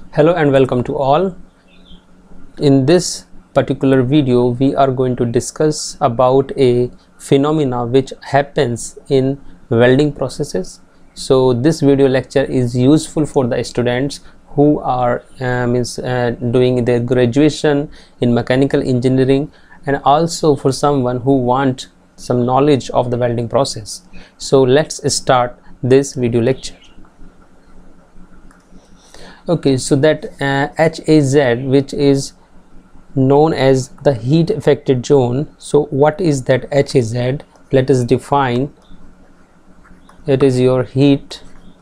Hello and welcome to all. In this particular video we are going to discuss about a phenomena which happens in welding processes. So this video lecture is useful for the students who are doing their graduation in mechanical engineering, and also for someone who want some knowledge of the welding process. So let's start this video lecture. Okay, so that HAZ, which is known as the heat affected zone. So what is that HAZ? Let us define. It is your heat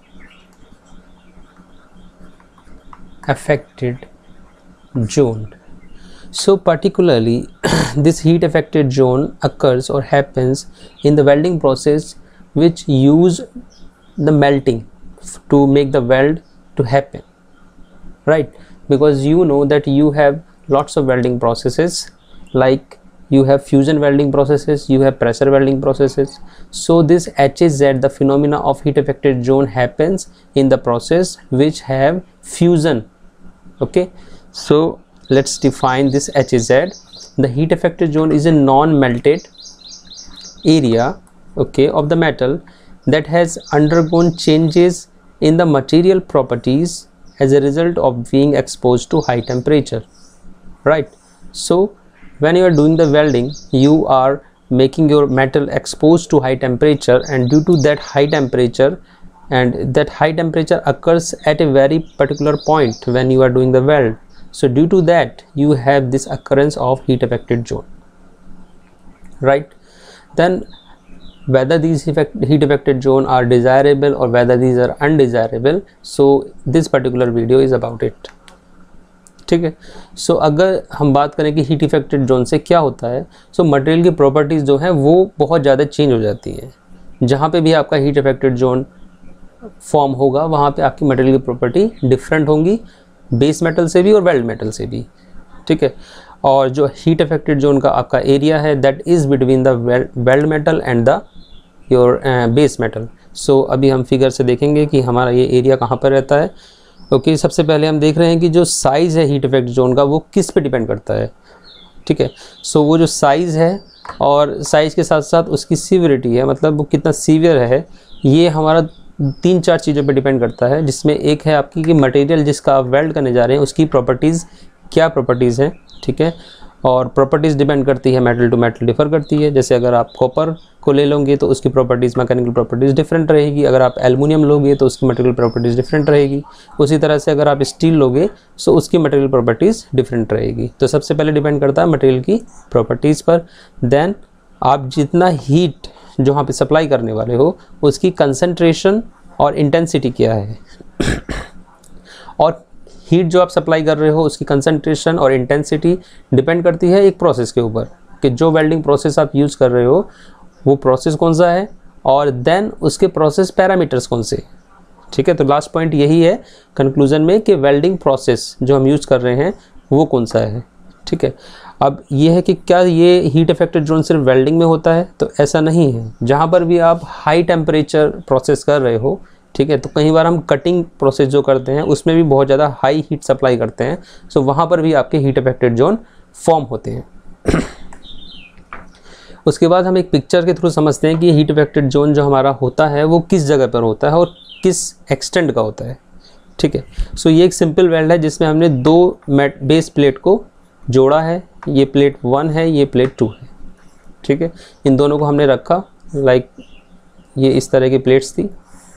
affected zone. So particularly this heat affected zone occurs or happens in the welding process which use the melting to make the weld to happen, right? Because you know that you have lots of welding processes, like you have fusion welding processes, you have pressure welding processes. So this HAZ, the phenomena of heat affected zone, happens in the process which have fusion. Okay, so let's define this HAZ. The heat affected zone is a non-melted area, okay, of the metal that has undergone changes in the material properties as a result of being exposed to high temperature, right? So when you are doing the welding, you are making your metal exposed to high temperature, and due to that high temperature, and that high temperature occurs at a very particular point when you are doing the weld. So due to that you have this occurrence of heat affected zone, right? Then whether these heat affected zone are desirable or whether these are undesirable, so this particular video is about it. ठीक है, सो अगर हम बात करें कि heat effected zone से क्या होता है, सो मटेरियल की प्रॉपर्टीज़ जो हैं वो बहुत ज़्यादा चेंज हो जाती हैं. जहाँ पे भी आपका हीट इफेक्टेड जोन फॉर्म होगा वहाँ पे आपकी मटेरियल की प्रॉपर्टी डिफरेंट होंगी, बेस मेटल से भी और वेल्ड मेटल से भी. ठीक है, और जो हीट इफेक्टेड जोन का आपका एरिया है that is between the weld metal and the your base metal. So अभी हम फिगर से देखेंगे कि हमारा ये एरिया कहाँ पर रहता है. ओके, सबसे पहले हम देख रहे हैं कि जो साइज़ है हीट इफेक्ट जोन का वो किस पे डिपेंड करता है. ठीक है, सो वो जो साइज़ है और साइज़ के साथ साथ उसकी सीवियरिटी है, मतलब वो कितना सीवियर है, ये हमारा 3-4 चीज़ों पे डिपेंड करता है. जिसमें एक है आपकी कि मटेरियल जिसका आप वेल्ड करने जा रहे हैं उसकी प्रॉपर्टीज़ क्या प्रॉपर्टीज़ हैं. ठीक है, और प्रॉपर्टीज़ डिपेंड करती है, मेटल टू मेटल डिफ़र करती है. जैसे अगर आप कॉपर को ले लोगे तो उसकी प्रॉपर्टीज़, मैकेनिकल प्रॉपर्टीज़ डिफरेंट रहेगी. अगर आप एल्युमिनियम लोगे तो उसकी मटेरियल प्रॉपर्टीज़ डिफरेंट रहेगी. उसी तरह से अगर आप स्टील लोगे तो उसकी मटेरियल प्रॉपर्टीज़ डिफरेंट रहेगी. तो सबसे पहले डिपेंड करता है मटेरियल की प्रॉपर्टीज़ पर. देन आप जितना हीट जो वहाँ पे सप्लाई करने वाले हो उसकी कंसंट्रेशन और इंटेंसिटी क्या है, और हीट जो आप सप्लाई कर रहे हो उसकी कंसंट्रेशन और इंटेंसिटी डिपेंड करती है एक प्रोसेस के ऊपर, कि जो वेल्डिंग प्रोसेस आप यूज़ कर रहे हो वो प्रोसेस कौन सा है, और देन उसके प्रोसेस पैरामीटर्स कौन से. ठीक है, तो लास्ट पॉइंट यही है कंक्लूजन में कि वेल्डिंग प्रोसेस जो हम यूज़ कर रहे हैं वो कौन सा है. ठीक है, अब ये है कि क्या ये हीट इफेक्टेड जोन सिर्फ वेल्डिंग में होता है, तो ऐसा नहीं है. जहाँ पर भी आप हाई टेम्परेचर प्रोसेस कर रहे हो, ठीक है, तो कई बार हम कटिंग प्रोसेस जो करते हैं उसमें भी बहुत ज़्यादा हाई हीट सप्लाई करते हैं. सो वहाँ पर भी आपके हीट इफेक्टेड जोन फॉर्म होते हैं. उसके बाद हम एक पिक्चर के थ्रू समझते हैं कि हीट इफेक्टेड जोन जो हमारा होता है वो किस जगह पर होता है और किस एक्सटेंट का होता है. ठीक है, सो ये एक सिंपल वेल्ड है जिसमें हमने 2 बेस प्लेट को जोड़ा है. ये प्लेट 1 है, ये प्लेट 2 है. ठीक है, इन दोनों को हमने रखा, लाइक ये इस तरह की प्लेट्स थी.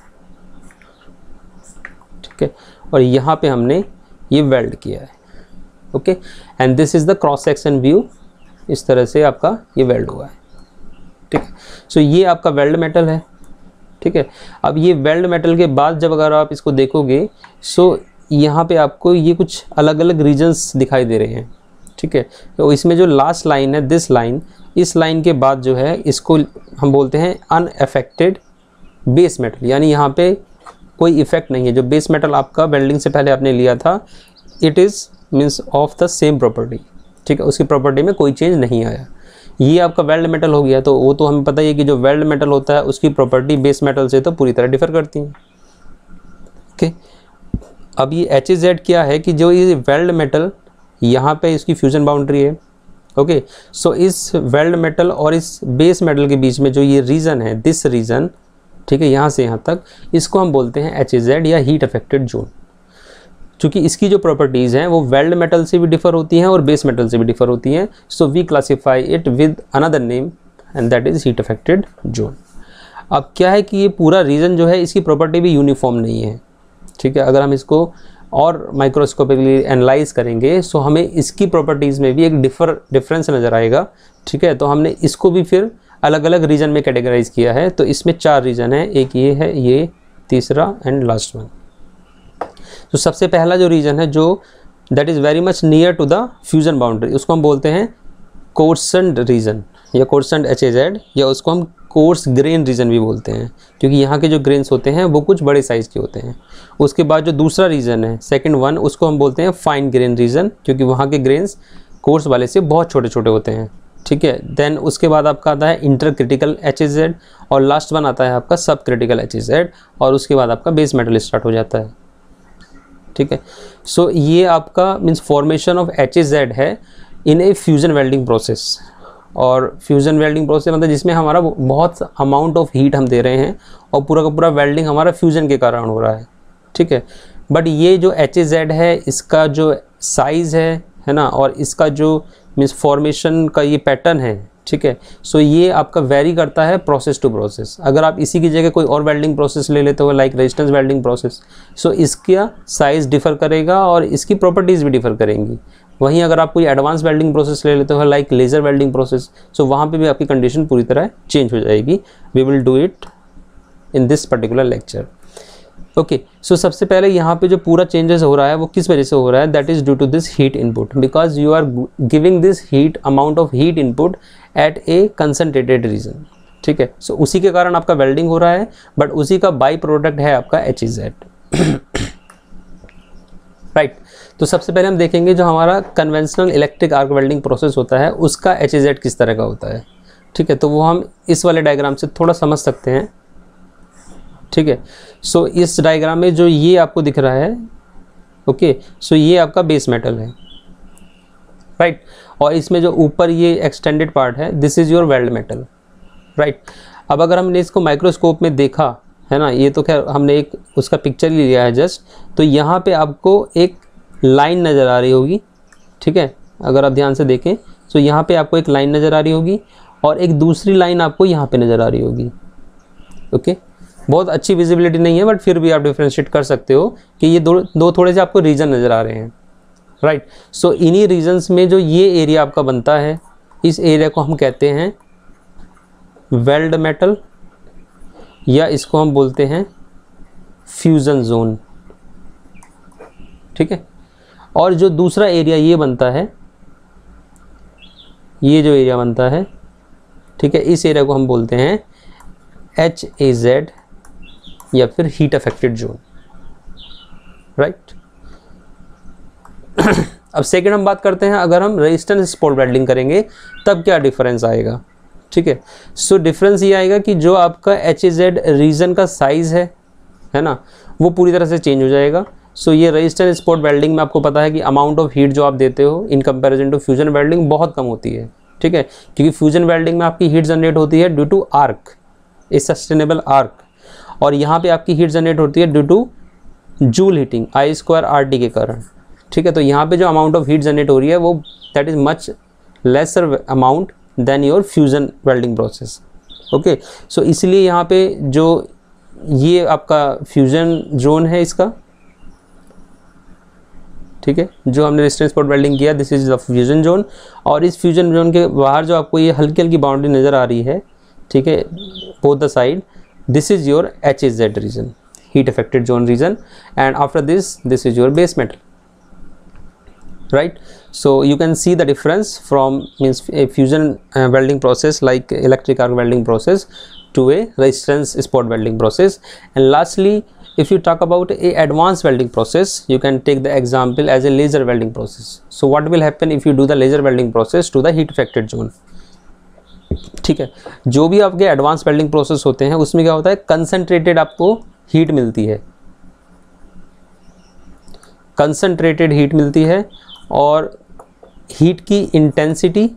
ठीक है, और यहाँ पे हमने ये वेल्ड किया है. Okay, and this is the cross section view. इस तरह से आपका ये वेल्ड हुआ है. ठीक है, सो ये आपका वेल्ड मेटल है. ठीक है, अब ये वेल्ड मेटल के बाद जब अगर आप इसको देखोगे सो यहाँ पे आपको ये कुछ अलग अलग रीजन्स दिखाई दे रहे हैं. ठीक है, तो इसमें जो लास्ट लाइन है, दिस लाइन, इस लाइन के बाद जो है इसको हम बोलते हैं अनअफेक्टेड बेस मेटल, यानी यहाँ पे कोई इफेक्ट नहीं है. जो बेस मेटल आपका वेल्डिंग से पहले आपने लिया था, it is means of the same property. ठीक है, उसकी प्रॉपर्टी में कोई चेंज नहीं आया. ये आपका वेल्ड मेटल हो गया, तो वो तो हमें पता ही है कि जो वेल्ड मेटल होता है उसकी प्रॉपर्टी बेस मेटल से तो पूरी तरह डिफर करती है. ओके, अब ये HZ क्या है कि जो ये वेल्ड मेटल यहाँ पे इसकी फ्यूजन बाउंड्री है। ओके, सो इस वेल्ड मेटल और इस बेस मेटल के बीच में जो ये रीजन है, दिस रीजन, ठीक है, यहाँ से यहाँ तक, इसको हम बोलते हैं HZ या हीट अफेक्टेड जोन। क्योंकि इसकी जो प्रॉपर्टीज़ हैं वो वेल्ड मेटल से भी डिफर होती हैं और बेस मेटल से भी डिफर होती हैं, so we classify it with another name and that is heat affected zone. अब क्या है कि ये पूरा रीजन जो है इसकी प्रॉपर्टी भी यूनिफॉर्म नहीं है, ठीक है। अगर हम इसको और माइक्रोस्कोपिकली एनालाइज करेंगे सो हमें इसकी प्रॉपर्टीज़ में भी एक डिफरेंस नज़र आएगा, ठीक है। तो हमने इसको भी फिर अलग अलग रीजन में कैटेगराइज किया है। तो इसमें 4 रीजन है, एक ये है, ये तीसरा एंड लास्ट वन। तो सबसे पहला जो रीजन है जो that is very much near to the fusion boundary, उसको हम बोलते हैं कोर्सेंट रीजन या कोर्सेंट HZ, या उसको हम कोर्स ग्रेन रीजन भी बोलते हैं, क्योंकि यहाँ के जो ग्रेन्स होते हैं वो कुछ बड़े साइज़ के होते हैं। उसके बाद जो दूसरा रीजन है, सेकंड वन, उसको हम बोलते हैं फाइन ग्रेन रीजन, क्योंकि वहाँ के ग्रेन्स कोर्स वाले से बहुत छोटे छोटे होते हैं, ठीक है। देन उसके बाद आपका आता है इंटर क्रिटिकल HZ, और लास्ट वन आता है आपका सब क्रिटिकल HZ, और उसके बाद आपका बेस मेटल स्टार्ट हो जाता है, ठीक है। सो ये आपका मीन्स फॉर्मेशन ऑफ HZ है in a fusion welding process. और फ्यूजन वेल्डिंग प्रोसेस मतलब जिसमें हमारा बहुत अमाउंट ऑफ हीट हम दे रहे हैं और पूरा का पूरा वेल्डिंग हमारा फ्यूजन के कारण हो रहा है, ठीक है। बट ये जो HZ है इसका जो साइज़ है ना, और इसका जो मीन्स फॉर्मेशन का ये पैटर्न है, ठीक है। सो ये आपका वेरी करता है प्रोसेस टू प्रोसेस। अगर आप इसी की जगह कोई और वेल्डिंग प्रोसेस ले लेते हो like resistance welding process, so इसका साइज़ डिफ़र करेगा और इसकी प्रॉपर्टीज़ भी डिफ़र करेंगी। वहीं अगर आप कोई एडवांस वेल्डिंग प्रोसेस ले लेते हो like laser welding process, so वहाँ पे भी आपकी कंडीशन पूरी तरह चेंज हो जाएगी। We will do it in this particular lecture. Okay, so सबसे पहले यहाँ पे जो पूरा चेंजेस हो रहा है वो किस वजह से हो रहा है, that is due to this heat input, because you are giving this heat amount of heat input at a concentrated region, ठीक है। सो उसी के कारण आपका वेल्डिंग हो रहा है, बट उसी का बाई प्रोडक्ट है आपका HZ, राइट। तो सबसे पहले हम देखेंगे जो हमारा conventional electric arc welding process होता है उसका HZ किस तरह का होता है, ठीक है। तो वो हम इस वाले डायग्राम से थोड़ा समझ सकते हैं, ठीक है। सो इस डायग्राम में जो ये आपको दिख रहा है, ओके, सो ये आपका बेस मेटल है, राइट। और इसमें जो ऊपर ये एक्सटेंडेड पार्ट है this is your weld metal, right. अब अगर हमने इसको माइक्रोस्कोप में देखा है ना, ये तो खैर हमने एक उसका पिक्चर ही लिया है जस्ट, तो यहाँ पे आपको एक लाइन नज़र आ रही होगी, ठीक है। अगर आप ध्यान से देखें तो यहाँ पे आपको एक लाइन नज़र आ रही होगी और एक दूसरी लाइन आपको यहाँ पे नज़र आ रही होगी, ओके। बहुत अच्छी विजिबिलिटी नहीं है बट फिर भी आप डिफ्रेंशिएट कर सकते हो कि ये दो थोड़े से आपको रीजन नज़र आ रहे हैं, राइट। सो इन्हीं रीजन्स में जो ये एरिया आपका बनता है, इस एरिया को हम कहते हैं वेल्ड मेटल, या इसको हम बोलते हैं फ्यूजन जोन, ठीक है। और जो दूसरा एरिया ये बनता है, ये जो एरिया बनता है, ठीक है, इस एरिया को हम बोलते हैं HAZ या फिर हीट अफेक्टेड जोन, राइट। अब सेकंड हम बात करते हैं अगर हम रेजिस्टेंस स्पॉट वेल्डिंग करेंगे तब क्या डिफरेंस आएगा, ठीक है। सो डिफरेंस ये आएगा कि जो आपका HAZ रीजन का साइज़ है ना, वो पूरी तरह से चेंज हो जाएगा। सो ये रेजिस्टेंस स्पॉट वेल्डिंग में आपको पता है कि अमाउंट ऑफ हीट जो आप देते हो in comparison to fusion welding बहुत कम होती है, ठीक है। क्योंकि फ्यूजन वेल्डिंग में आपकी हीट जनरेट होती है due to arc, a sustainable arc, और यहाँ पे आपकी हीट जनरेट होती है due two joule heating I²RT के कारण, ठीक है। तो यहाँ पे जो अमाउंट ऑफ हीट जनरेट हो रही है वो that is much lesser amount than your fusion welding process, okay. So इसलिए यहाँ पे जो ये आपका फ्यूजन जोन है इसका, ठीक है, जो हमने रेजिस्टेंस स्पॉट वेल्डिंग किया this is the fusion zone, और इस फ्यूजन जोन के बाहर जो आपको ये हल्की हल्की बाउंड्री नज़र आ रही है, ठीक है, both the side, this is your HAZ region, heat affected zone region, and after this is your base metal, right. So you can see the difference from means a fusion welding process like electric arc welding process to a resistance spot welding process. And lastly, if you talk about a advanced welding process, you can take the example as a laser welding process. So what will happen if you do the laser welding process to the heat affected zone, ठीक है। जो भी आपके advance welding process होते हैं उसमें क्या होता है, कंसंट्रेटेड आपको हीट मिलती है, कंसंट्रेटेड हीट मिलती है और हीट की इंटेंसिटी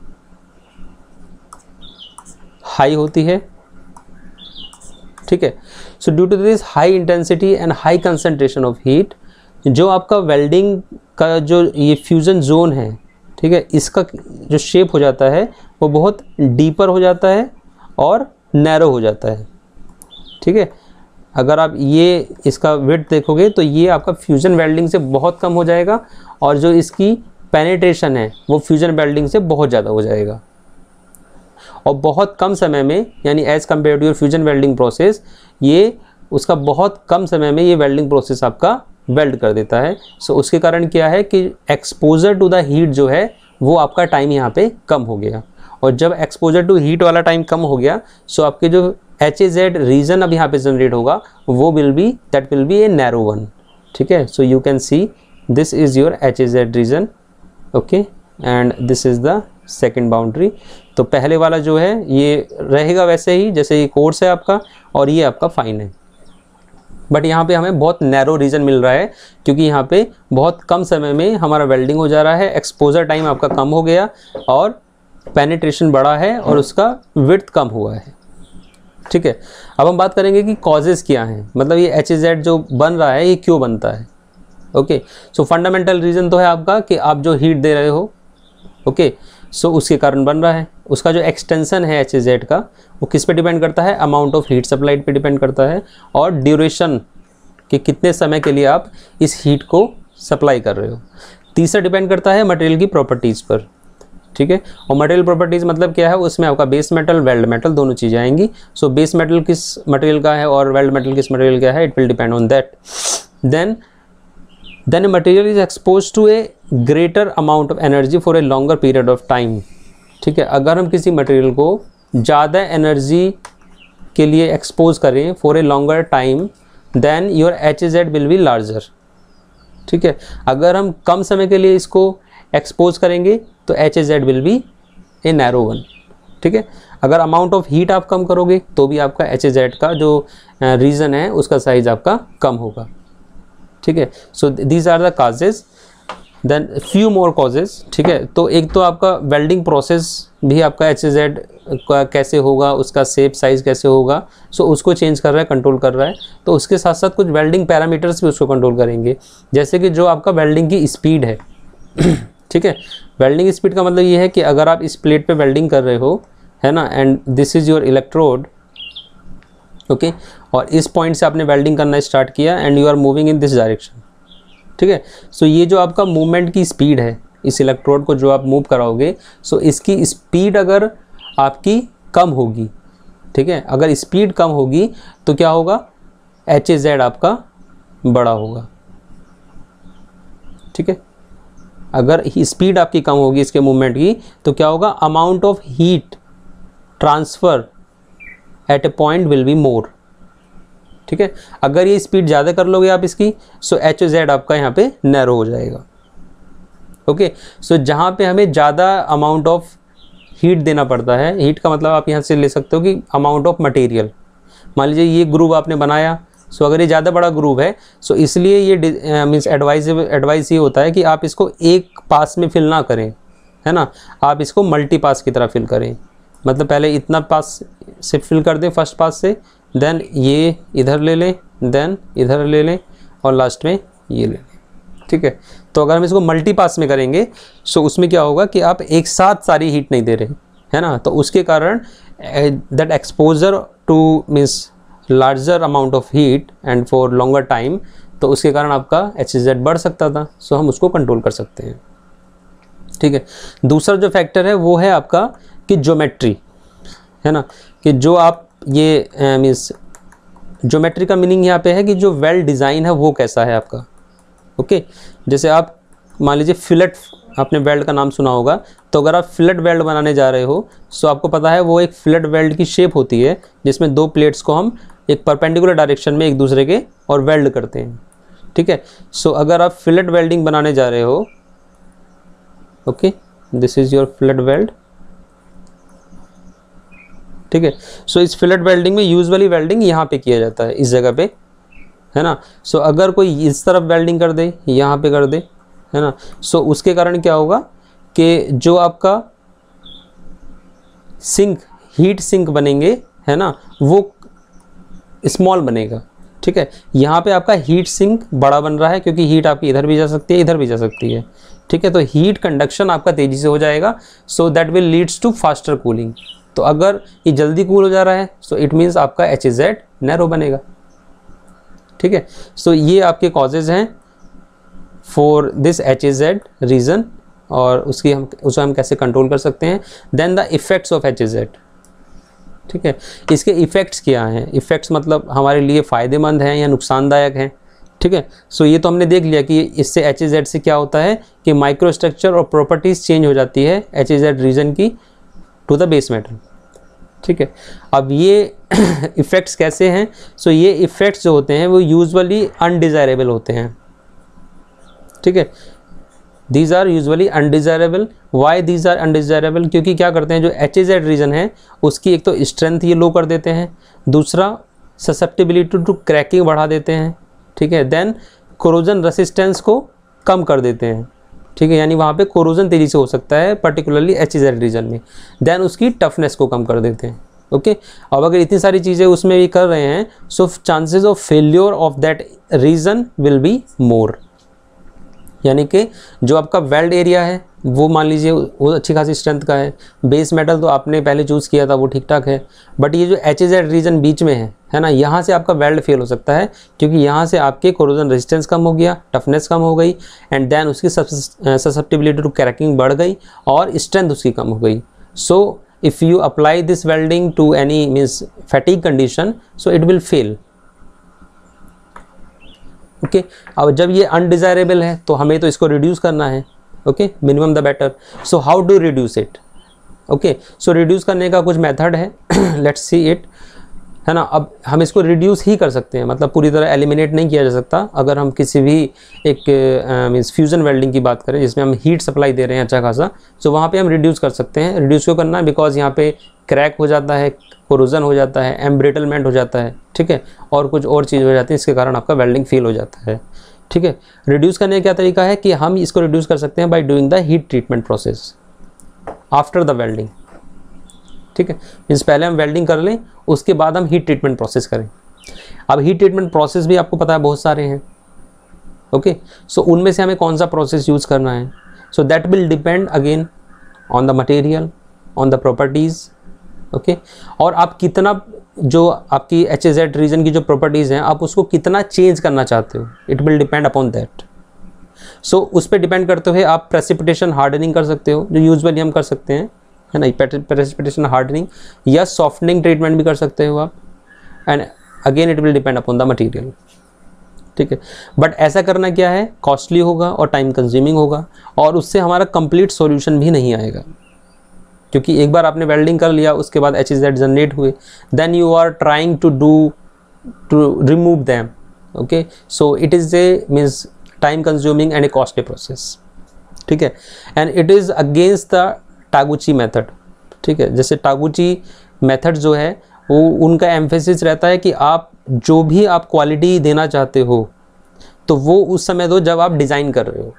हाई होती है, ठीक है। So due to this high intensity and high concentration of heat, जो आपका वेल्डिंग का जो ये फ्यूज़न जोन है, ठीक है, इसका जो शेप हो जाता है वो बहुत डीपर हो जाता है और नैरो हो जाता है, ठीक है। अगर आप ये इसका विड्थ देखोगे तो ये आपका फ्यूज़न वेल्डिंग से बहुत कम हो जाएगा और जो इसकी पेनिट्रेशन है वो फ्यूज़न वेल्डिंग से बहुत ज़्यादा हो जाएगा और बहुत कम समय में, यानी as compare to your fusion welding process, ये उसका बहुत कम समय में ये वेल्डिंग प्रोसेस आपका वेल्ड कर देता है। सो उसके कारण क्या है कि एक्सपोजर टू द हीट जो है वो आपका टाइम यहाँ पे कम हो गया, और जब एक्सपोजर टू हीट वाला टाइम कम हो गया सो आपके जो HAZ रीजन अब यहाँ पे जनरेट होगा वो will be a narrow one, ठीक है। So you can see this is your HAZ region, okay, and this is the second boundary. तो पहले वाला जो है ये रहेगा वैसे ही जैसे ये कोर्स है आपका और ये आपका फाइन है, बट यहाँ पे हमें बहुत नैरो रीजन मिल रहा है क्योंकि यहाँ पे बहुत कम समय में हमारा वेल्डिंग हो जा रहा है, एक्सपोजर टाइम आपका कम हो गया और पेनिट्रेशन बढ़ा है और उसका विड्थ कम हुआ है, ठीक है। अब हम बात करेंगे कि कॉजेज़ क्या हैं, मतलब ये HAZ जो बन रहा है ये क्यों बनता है, ओके। सो फंडामेंटल रीज़न तो है आपका कि आप जो हीट दे रहे हो, ओके, सो उसके कारण बन रहा है। उसका जो एक्सटेंशन है HAZ का वो किस पे डिपेंड करता है, अमाउंट ऑफ हीट सप्लाइड पे डिपेंड करता है और ड्यूरेशन कि कितने समय के लिए आप इस हीट को सप्लाई कर रहे हो। तीसरा डिपेंड करता है मटेरियल की प्रॉपर्टीज़ पर, ठीक है। और मटेरियल प्रॉपर्टीज़ मतलब क्या है, उसमें आपका बेस मेटल, वेल्ड मेटल दोनों चीज़ें आएंगी। सो बेस मेटल किस मटेरियल का है और वेल्ड मेटल किस मटेरियल का है, it will depend on that. then a material is exposed to a greater amount of energy for a longer period of time, ठीक है। अगर हम किसी मटेरियल को ज़्यादा एनर्जी के लिए एक्सपोज करें for a longer time then your HAZ will be larger, ठीक है। अगर हम कम समय के लिए इसको एक्सपोज करेंगे तो HAZ will be a narrow one, ठीक है। अगर अमाउंट ऑफ हीट आप कम करोगे तो भी आपका HAZ का जो रीज़न है उसका साइज आपका कम होगा, ठीक है। So these are the causes, then few more causes, ठीक है। तो एक तो आपका वेल्डिंग प्रोसेस भी आपका HAZ का कैसे होगा, उसका शेप साइज़ कैसे होगा, सो उसको चेंज कर रहा है, कंट्रोल कर रहा है। तो उसके साथ साथ कुछ वेल्डिंग पैरामीटर्स भी उसको कंट्रोल करेंगे, जैसे कि जो आपका वेल्डिंग की स्पीड है ठीक है। वेल्डिंग स्पीड का मतलब ये है कि अगर आप इस प्लेट पे वेल्डिंग कर रहे हो, है ना, and this is your electrode, okay, और इस पॉइंट से आपने वेल्डिंग करना स्टार्ट किया and you are moving in this direction, ठीक है। सो ये जो आपका मूवमेंट की स्पीड है इस इलेक्ट्रोड को जो आप मूव कराओगे, सो इसकी स्पीड अगर आपकी कम होगी, ठीक है, अगर स्पीड कम होगी तो क्या होगा, HAZ आपका बड़ा होगा, ठीक है। अगर स्पीड आपकी कम होगी इसके मूवमेंट की तो क्या होगा, amount of heat transfer at a point will be more, ठीक है। अगर ये स्पीड ज़्यादा कर लोगे आप इसकी, सो HAZ आपका यहाँ पे नैरो हो जाएगा, ओके। सो जहाँ पे हमें ज़्यादा अमाउंट ऑफ हीट देना पड़ता है, हीट का मतलब आप यहाँ से ले सकते हो कि अमाउंट ऑफ मटेरियल, मान लीजिए ये ग्रूव आपने बनाया, सो अगर ये ज़्यादा बड़ा ग्रूव है, सो इसलिए ये मीन्स एडवाइस ये होता है कि आप इसको एक पास में फिल ना करें, है ना, आप इसको मल्टी पास की तरह फिल करें। मतलब पहले इतना पास से फिल कर दें फर्स्ट पास से, देन ये इधर ले लें, देन इधर ले लें और लास्ट में ये ले लें, ठीक है। तो अगर हम इसको मल्टी पास में करेंगे सो उसमें क्या होगा कि आप एक साथ सारी हीट नहीं दे रहे, है ना, तो उसके कारण that exposure to means larger amount of heat and for longer time, तो उसके कारण आपका HAZ बढ़ सकता था। सो हम उसको कंट्रोल कर सकते हैं, ठीक है। दूसरा जो फैक्टर है वो है आपका कि ज्योमेट्री, है ना, कि जो आप ये मीन्स ज्योमेट्री का मीनिंग यहाँ पे है कि जो वेल्ड डिज़ाइन है वो कैसा है आपका, ओके। जैसे आप मान लीजिए फिलेट, आपने वेल्ड का नाम सुना होगा, तो अगर आप फिलेट वेल्ड बनाने जा रहे हो सो आपको पता है वो एक फिलेट वेल्ड की शेप होती है जिसमें दो प्लेट्स को हम एक परपेंडिकुलर डायरेक्शन में एक दूसरे के और वेल्ड करते हैं, ठीक है। सो अगर आप फिलेट वेल्डिंग बनाने जा रहे हो, okay, this is your fillet weld, ठीक है। सो इस फिलेट वेल्डिंग में यूजुअली वेल्डिंग यहाँ पे किया जाता है, इस जगह पे, है ना। सो अगर कोई इस तरफ वेल्डिंग कर दे, यहाँ पे कर दे, है ना, सो उसके कारण क्या होगा कि जो आपका सिंक, हीट सिंक बनेंगे, है ना, वो स्मॉल बनेगा। ठीक है, यहाँ पे आपका हीट सिंक बड़ा बन रहा है क्योंकि हीट आपकी इधर भी जा सकती है, इधर भी जा सकती है। ठीक है, तो हीट कंडक्शन आपका तेज़ी से हो जाएगा, so that will leads to faster cooling. तो अगर ये जल्दी कूल हो जा रहा है सो इट मीन्स आपका HZ नैरो बनेगा। ठीक है, सो ये आपके कॉजेज़ हैं फॉर दिस HZ रीज़न, और उसे हम कैसे कंट्रोल कर सकते हैं। Then the effects of HZ। ठीक है, इसके इफ़ेक्ट्स क्या हैं, इफ़ेक्ट्स मतलब हमारे लिए फ़ायदेमंद हैं या नुकसानदायक हैं। ठीक है, सो ये तो हमने देख लिया कि इससे HZ से क्या होता है कि माइक्रो स्ट्रक्चर और प्रॉपर्टीज़ चेंज हो जाती है HZ रीजन की टू द बेस मेटल। ठीक है, अब ये इफ़ेक्ट्स कैसे हैं, सो ये इफ़ेक्ट्स जो होते हैं वो यूजुअली अनडिज़ायरेबल होते हैं। ठीक है, these are usually undesirable. Why these are undesirable, क्योंकि क्या करते हैं जो HZ रीजन है उसकी एक तो स्ट्रेंथ ये लो कर देते हैं, दूसरा ससेप्टिबिलिटी टू क्रैकिंग बढ़ा देते हैं। ठीक है, देन कोरोजन रेसिस्टेंस को कम कर देते हैं। ठीक है, यानी वहाँ पे कोरोजन तेज़ी से हो सकता है पर्टिकुलरली HZ रीजन में। देन उसकी टफनेस को कम कर देते हैं। ओके, अब अगर इतनी सारी चीज़ें उसमें भी कर रहे हैं so chances of failure of that region will be more. यानी कि जो आपका वेल्ड एरिया है वो मान लीजिए वो अच्छी खासी स्ट्रेंथ का है, बेस मेटल तो आपने पहले चूज़ किया था वो ठीक ठाक है, बट ये जो HZ रीजन बीच में है ना, यहाँ से आपका वेल्ड फेल हो सकता है क्योंकि यहाँ से आपके कोरोजन रेजिस्टेंस कम हो गया, टफनेस कम हो गई, एंड देन उसकी ससेप्टिबिलिटी टू क्रैकिंग बढ़ गई और स्ट्रेंथ उसकी कम हो गई। So if you apply this welding to any means fatigue condition so it will fail. Okay, अब जब ये अनडिज़ायरेबल है तो हमें तो इसको रिड्यूस करना है। Okay, minimum the better. So how do reduce it. Okay, so reduce करने का कुछ मेथड है, लेट्स सी इट, है ना। अब हम इसको रिड्यूस ही कर सकते हैं, मतलब पूरी तरह एलिमिनेट नहीं किया जा सकता। अगर हम किसी भी एक मीन्स फ्यूज़न वेल्डिंग की बात करें जिसमें हम हीट सप्लाई दे रहे हैं अच्छा खासा, सो वहाँ पे हम रिड्यूस कर सकते हैं। रिड्यूस क्यों करना है, बिकॉज यहाँ पे क्रैक हो जाता है, कोरोजन हो जाता है, एम्ब्रिटलमेंट हो जाता है। ठीक है, और कुछ और चीज़ हो जाती है, इसके कारण आपका वेल्डिंग फेल हो जाता है। ठीक है, रिड्यूस करने का क्या तरीका है कि हम इसको रिड्यूस कर सकते हैं by doing the heat treatment process after the welding. ठीक है, मीन्स पहले हम वेल्डिंग कर लें उसके बाद हम हीट ट्रीटमेंट प्रोसेस करें। अब हीट ट्रीटमेंट प्रोसेस भी आपको पता है बहुत सारे हैं। ओके, सो उनमें से हमें कौन सा प्रोसेस यूज़ करना है, so that will depend again on the material, on the properties. Okay, और आप कितना जो आपकी HZ रीजन की जो प्रॉपर्टीज़ हैं आप उसको कितना चेंज करना चाहते हो, it will depend upon that. So उस पर डिपेंड करते हुए आप प्रेसिपिटेशन हार्डनिंग कर सकते हो जो यूजुअली हम कर सकते हैं, है ना, प्रेसिपिटेशन हार्डनिंग, या सॉफ्टनिंग ट्रीटमेंट भी कर सकते हो आप, and again it will depend upon the material. ठीक है, बट ऐसा करना क्या है, कॉस्टली होगा और टाइम कंज्यूमिंग होगा, और उससे हमारा कंप्लीट सॉल्यूशन भी नहीं आएगा। क्योंकि एक बार आपने वेल्डिंग कर लिया उसके बाद HZ जनरेट हुए, then you are trying to remove them. Okay, so it is a means time consuming and a costly process. ठीक है, and it is against the Taguchi method. ठीक है, जैसे टागुची मेथड जो है वो उनका एम्फेसिस रहता है कि आप जो भी आप क्वालिटी देना चाहते हो तो वो उस समय दो जब आप डिज़ाइन कर रहे हो।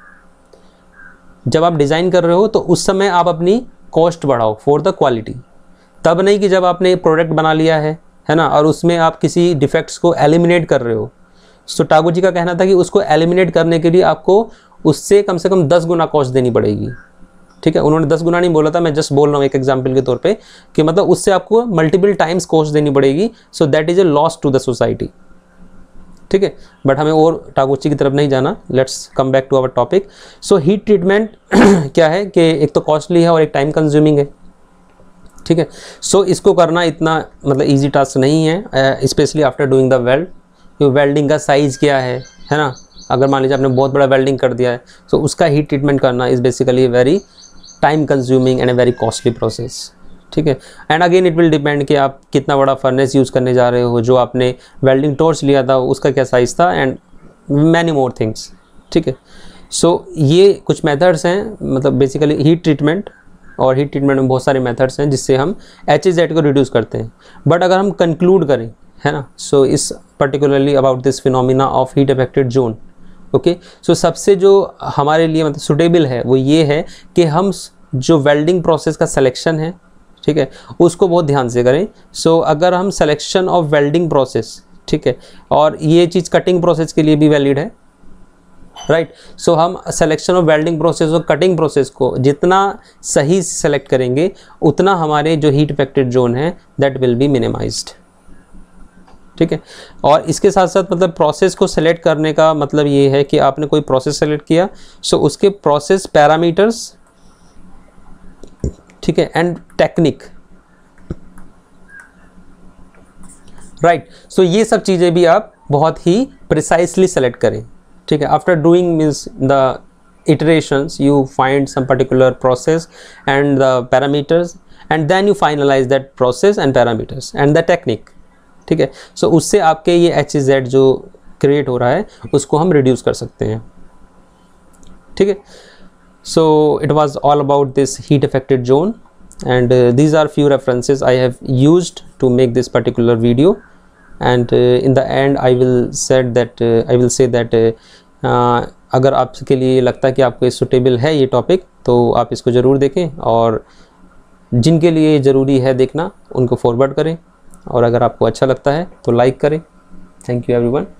जब आप डिज़ाइन कर रहे हो तो उस समय आप अपनी कॉस्ट बढ़ाओ फॉर द क्वालिटी, तब नहीं कि जब आपने प्रोडक्ट बना लिया है ना, और उसमें आप किसी डिफेक्ट्स को एलिमिनेट कर रहे हो। सो टागुची का कहना था कि उसको एलिमिनेट करने के लिए आपको उससे कम से कम 10 गुना कॉस्ट देनी पड़ेगी। ठीक है, उन्होंने 10 गुना नहीं बोला था, मैं जस्ट बोल रहा हूँ एक एग्जाम्पल के तौर पे कि मतलब उससे आपको मल्टीपल टाइम्स कॉस्ट देनी पड़ेगी। So that is a loss to the society. ठीक है, बट हमें और टागुची की तरफ नहीं जाना, let's come back to our topic. So heat treatment क्या है कि एक तो कॉस्टली है और एक टाइम कंज्यूमिंग है। ठीक है, सो इसको करना इतना मतलब इजी टास्क नहीं है, specially after doing the weld. Welding का साइज़ क्या है ना, अगर मान लीजिए आपने बहुत बड़ा वेल्डिंग कर दिया है तो उसका हीट ट्रीटमेंट करना is basically very time consuming and a very costly process. ठीक है, and again it will depend कि आप कितना बड़ा फर्नेस यूज़ करने जा रहे हो, जो आपने वेल्डिंग टॉर्च लिया था उसका क्या साइज़ था, एंड मैनी मोर थिंग्स। ठीक है, सो ये कुछ मेथड्स हैं, मतलब बेसिकली हीट ट्रीटमेंट, और हीट ट्रीटमेंट में बहुत सारे मेथड्स हैं जिससे हम HZ को रिड्यूस करते हैं। बट अगर हम कंक्लूड करें है ना. सो इस particularly about this phenomena of heat affected zone. Okay, so सबसे जो हमारे लिए मतलब सुटेबल है वो ये है कि हम जो वेल्डिंग प्रोसेस का सिलेक्शन है, ठीक है, उसको बहुत ध्यान से करें. सो अगर हम सिलेक्शन ऑफ वेल्डिंग प्रोसेस, ठीक है, और ये चीज़ कटिंग प्रोसेस के लिए भी वैलिड है, राइट. सो हम सिलेक्शन ऑफ वेल्डिंग प्रोसेस और कटिंग प्रोसेस को जितना सही सेलेक्ट करेंगे उतना हमारे जो हीट अफेक्टेड जोन है दैट विल बी मिनिमाइज्ड. ठीक है, और इसके साथ साथ मतलब प्रोसेस को सेलेक्ट करने का मतलब ये है कि आपने कोई प्रोसेस सेलेक्ट किया, सो उसके प्रोसेस पैरामीटर्स, ठीक है, एंड टेक्निक, राइट. सो ये सब चीज़ें भी आप बहुत ही प्रिसाइसली सेलेक्ट करें. ठीक है, after doing means the iterations you find some particular process and the parameters and then you finalize that process and parameters and the technique. ठीक है, सो उससे आपके ये HZ जो क्रिएट हो रहा है उसको हम रिड्यूस कर सकते हैं. ठीक है, so it was all about this heat affected zone and these are few references I have used to make this particular video, and in the end I will say that अगर आपके लिए लगता है कि आपको सुटेबल है ये topic तो आप इसको ज़रूर देखें, और जिनके लिए ज़रूरी है देखना उनको फॉरवर्ड करें, और अगर आपको अच्छा लगता है तो लाइक करें. Thank you everyone.